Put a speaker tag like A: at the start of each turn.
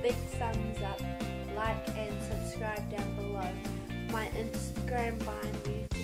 A: big thumbs up, like and subscribe down below. My Instagram, bio, and YouTube